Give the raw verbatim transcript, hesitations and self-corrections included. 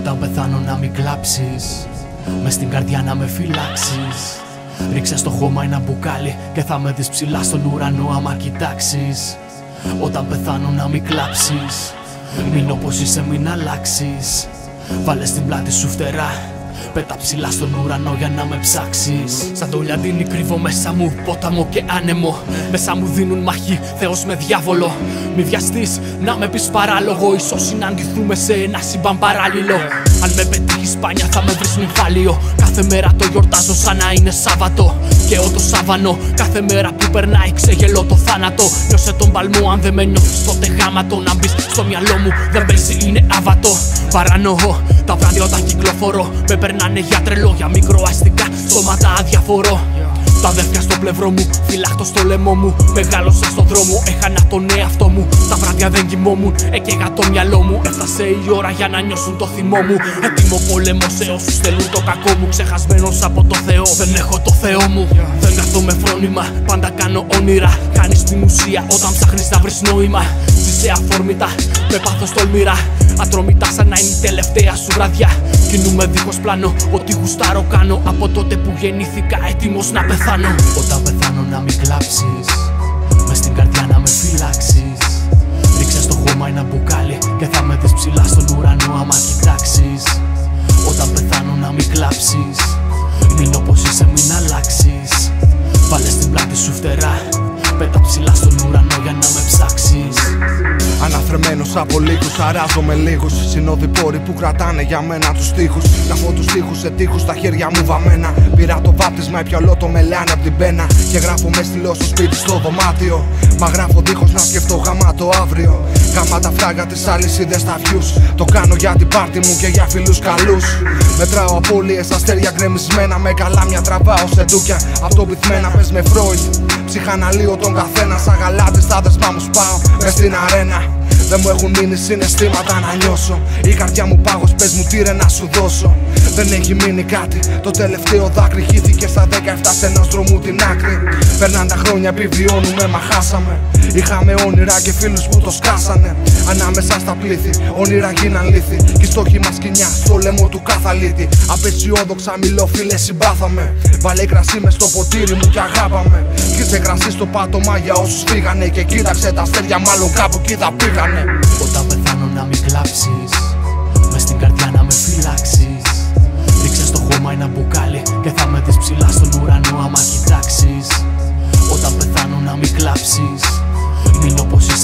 Όταν πεθάνω να μην κλάψεις, μες στην καρδιά να με φυλάξεις. Ρίξε στο χώμα ένα μπουκάλι και θα με δεις ψηλά στον ουρανό άμα κοιτάξεις. Όταν πεθάνω να μην κλάψεις, μείνω όπως είσαι, μην αλλάξεις. Βάλε στην πλάτη σου φτερά, πέτα ψηλά στον ουρανό για να με ψάξεις. Σαν το λιαντίνι κρύβω μέσα μου ποταμό και άνεμο. Μέσα μου δίνουν μαχή Θεός με διάβολο. Μη βιαστείς να με πεις παράλογο, ίσως συναντηθούμε σε ένα σύμπαν παράλληλο. Αν με πετύχεις σπάνια θα με βρεις νυμφάλιο. Κάθε μέρα το γιορτάζω σαν να είναι Σάββατο. Και ό, το σάβανο, κάθε μέρα που περνάει ξεγελώ το θάνατο. Νιώσε τον παλμό, αν δεν με νιώθεις τότε γάματο. Να μπεις στο μυαλό μου δεν παίζει, είναι άβατο. Παρανοώ τα βράδια όταν κυκλοφορώ. Με περνάνε για τρελό, για μικροαστικά σώματα αδιαφορώ. Τα αδέρφια στο πλευρό μου, φυλάχτω στο λαιμό μου. Μεγάλωσα στον δρόμο, έχανα τον εαυτό μου. Τα βράδια δεν κοιμόμουν, έκαιγα το μυαλό μου. Έφτασε η ώρα για να νιώσουν το θυμό μου. Έτοιμο πόλεμο σε όσους θέλουν το κακό μου. Ξεχασμένος από το Θεό, δεν έχω το Θεό μου. Δεν κάθομαι φρόνημα, πάντα κάνω όνειρα. Κάνεις την ουσία όταν ψάχνεις να βρεις νόημα. Ζήσε αφόρμητα, με πάθος τολμηρά. Ατρομητά σαν να είναι η τελευταία σου βραδιά. Κινούμε δίχως πλάνο, ό,τι γουστάρω κάνω. Από τότε που γεννήθηκα έτοιμος να πεθάνω. Όταν πεθάνω να μην κλάψεις, μες στην καρδιά να με φυλάξεις. Ρίξε στο χώμα ένα μπουκάλι και θα με δεις ψηλά στον ουρανό άμα κοιτάξεις. Όταν πεθάνω να μην κλάψεις, μείνω όπως είσαι, μην αλλάξεις. Βάλε στην πλάτη σου φτερά, πέτα ψηλά στον ουρανό για να με ψάξεις. Αναθρεμένος από λίγους, αράζω με λίγους. Συνοδοιπόροι που κρατάνε για μένα τους στίχους. Γράφω τους στίχους σε τείχους στα χέρια μου βαμμένα. Πήρα το βάπτισμα, έπια όλο το μελάνε απ' την πένα. Και γράφω με στυλό στο σπίτι στο δωμάτιο. Μα γράφω δίχως να σκεφτώ γαμάτο αύριο. Γαμά τα φράγκα τις αλυσίδες στα βιούς. Το κάνω για την πάρτι μου και για φίλους καλούς. Μετράω απώλειες, αστέρια γκρεμισμένα. Με καλάμια τραβάω σε ντούκια αυτοπυθμένα. Πες με Φρόιντ, ψυχαναλύω τον καθένα. Σαν γαλάτι στα δεσμά μου σπάω μες στην αρένα. Δεν μου έχουν μείνει συναισθήματα να νιώσω. Η καρδιά μου πάγος, πες μου τι ρε να σου δώσω. Δεν έχει μείνει κάτι, το τελευταίο δάκρυ χύθηκε στα δεκαεπτά σε ενός δρόμου την άκρη. Περνάν τα χρόνια, επιβιώνουμε, μα χάσαμε. Είχαμε όνειρα και φίλους που το σκάσανε. Ανάμεσα στα πλήθη, όνειρα γίναν λύθη. Κι οι στόχοι μας σκηνιά στο λαιμό του καθαλήτη. Απεσιόδοξα μιλώ φίλε, συμπάθαμε. Βάλε κρασί μες στο ποτήρι μου κι αγάπαμε. Χύσε κρασί στο πάτωμα για όσους φύγανε. Και κοίταξε τα αστέρια, μάλλον κάπου εκεί θα πήγανε. Όταν πεθάνω να μην κλάψεις, μες στην καρδιά να με φυλάξεις. Ρίξε στο χώμα ένα μπουκάλι και θα με δεις ψηλά στον ουρανό άμα κοιτάξεις. Όταν πεθάνω να μην κλάψεις, μείνω όπως είσαι.